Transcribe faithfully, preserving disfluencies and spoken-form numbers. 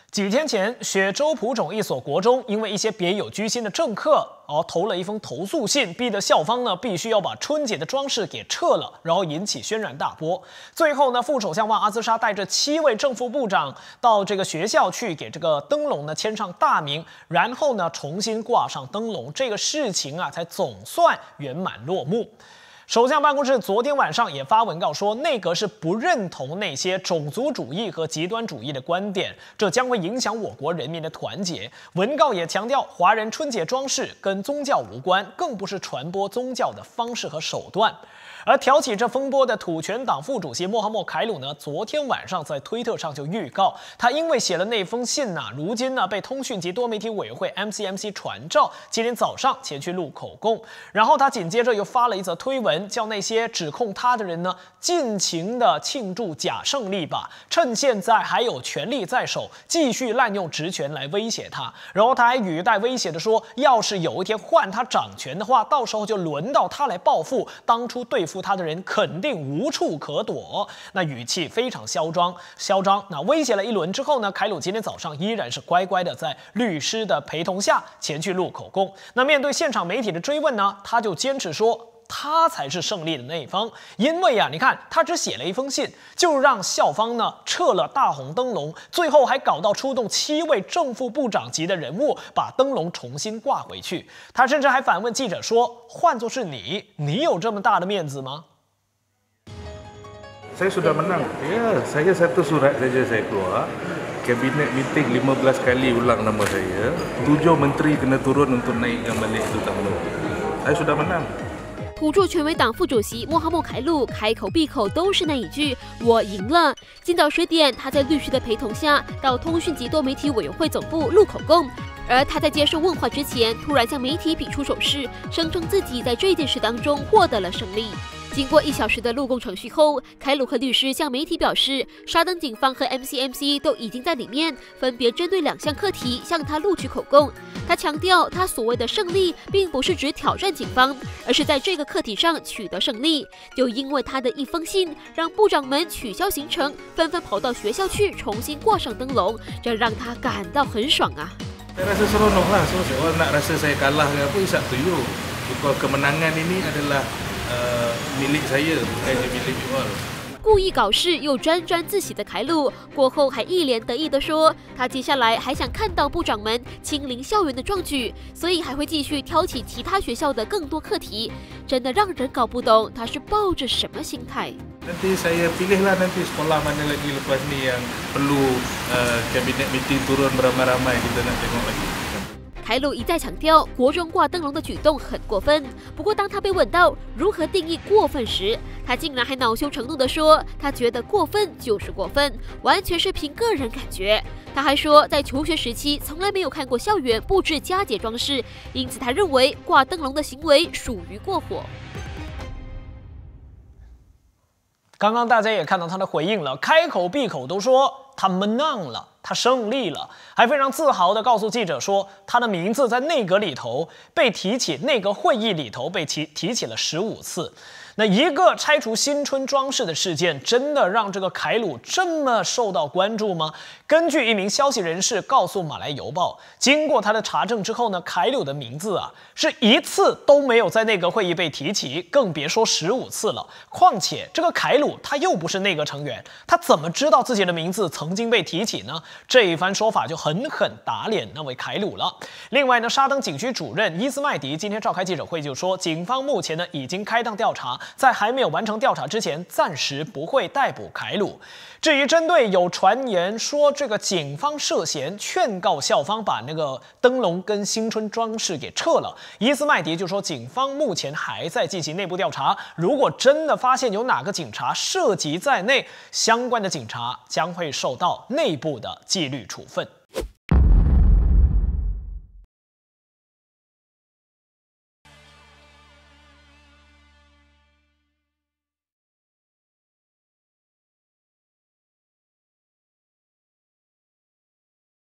几天前，雪州蒲种一所国中因为一些别有居心的政客，而投了一封投诉信，逼得校方呢必须要把春节的装饰给撤了，然后引起轩然大波。最后呢，副首相旺阿兹莎带着七位正副部长到这个学校去给这个灯笼呢签上大名，然后呢重新挂上灯笼，这个事情啊才总算圆满落幕。首相办公室昨天晚上也发文告说，内阁是不认同那些种族主义和极端主义的观点，这将会影响我国人民的团结。文告也强调，华人春节装饰跟宗教无关，更不是传播宗教的方式和手段。而挑起这风波的土权党副主席穆罕默凯鲁呢，昨天晚上在推特上就预告，他因为写了那封信呐、啊，如今呢被通讯及多媒体委员会 M C M C 传召，今天早上前去录口供。然后他紧接着又发了一则推文，叫那些指控他的人呢，尽情的庆祝假胜利吧，趁现在还有权力在手，继续滥用职权来威胁他。然后他还语带威胁的说，要是有一天换他掌权的话，到时候就轮到他来报复当初对付他的人，肯定无处可躲。那语气非常嚣张，嚣张。那威胁了一轮之后呢，凯鲁今天早上依然是乖乖的在律师的陪同下前去录口供。那面对现场媒体的追问呢，他就坚持说，他才是胜利的那一方，因为啊，你看他只写了一封信，就让校方呢撤了大红灯笼，最后还搞到出动七位正副部长级的人物，把灯笼重新挂回去。他甚至还反问记者说：“换作是你，你有这么大的面子吗？” Saya sudah menang. Ya, saya satu surat saja saya keluar. Kabinet meeting lima belas kali ulang nama saya. Tujuh menteri kena turun untuk naikkan balik itu tanggung. Saya sudah menang. 土著权威党副主席穆罕默凯鲁开口闭口都是那一句“我赢了”。今早十点，他在律师的陪同下到通讯及多媒体委员会总部录口供。而他在接受问话之前，突然向媒体比出手势，声称自己在这件事当中获得了胜利。经过一小时的录供程序后，凯鲁和律师向媒体表示，沙登警方和 M C M C 都已经在里面分别针对两项课题向他录取口供。他强调，他所谓的胜利并不是指挑战警方，而是在这个课题上取得胜利。就因为他的一封信，让部长们取消行程，纷纷跑到学校去重新挂上灯笼，这让他感到很爽啊。 Saya rasa seronok lah, so saya nak rasa saya kalah ke apa, isap tuju. Because kemenangan ini adalah uh, milik saya, bukan milik you all. 故意搞事又沾沾自喜的凯鲁，过后还一脸得意地说，他接下来还想看到部长们亲临校园的壮举，所以还会继续挑起其他学校的更多课题。真的让人搞不懂他是抱着什么心态。 Nanti saya pilihlah nanti sekolah mana lagi lepas ni yang perlu uh, kabinet meeting turun beramai-ramai kita nak tengok lagi. 凯鲁一再强调，国中挂灯笼的举动很过分。不过，当他被问到如何定义过分时，他竟然还恼羞成怒地说：“他觉得过分就是过分，完全是凭个人感觉。”他还说，在求学时期从来没有看过校园布置佳节装饰，因此他认为挂灯笼的行为属于过火。 刚刚大家也看到他的回应了，开口闭口都说他menang了。他胜利了，还非常自豪地告诉记者说，他的名字在内阁里头被提起，内阁会议里头被提提起了十五次。那一个拆除新春装饰的事件，真的让这个凯鲁这么受到关注吗？根据一名消息人士告诉马来邮报，经过他的查证之后呢，凯鲁的名字啊是一次都没有在内阁会议被提起，更别说十五次了。况且这个凯鲁他又不是内阁成员，他怎么知道自己的名字曾经被提起呢？这一番说法就狠狠打脸那位凯鲁了。另外呢，沙登警区主任伊斯麦迪今天召开记者会就说，警方目前呢已经开档调查，在还没有完成调查之前，暂时不会逮捕凯鲁。至于针对有传言说这个警方涉嫌劝告校方把那个灯笼跟新春装饰给撤了，伊斯麦迪就说，警方目前还在进行内部调查，如果真的发现有哪个警察涉及在内，相关的警察将会受到内部的纪律处分。